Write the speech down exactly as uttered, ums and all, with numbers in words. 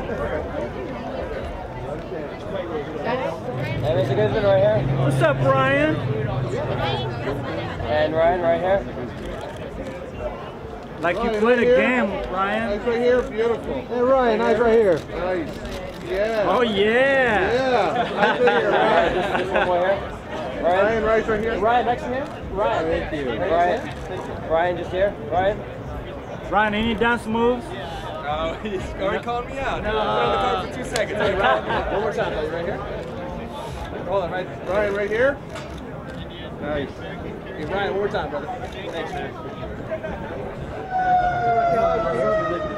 And Mister Guzman right here. What's up, Ryan? And Ryan right here. Like Ryan, you played right a here. game, Ryan. Eyes right here, beautiful. Hey Ryan, eyes right here. Nice. Yeah. Oh yeah. Yeah. Eyes right here, Ryan. Just, just one more here. Ryan. Ryan, right right here. Ryan next to him. Ryan. Thank you. Ryan. Ryan just here. Ryan. Ryan, any dance moves? Oh, he's already calling me out. No. Put on the card for two seconds. Hey, Ryan. One more time, buddy. Right here. Hold on, right. Ryan, right here. Nice. Hey, Ryan, one more time, brother. Thanks.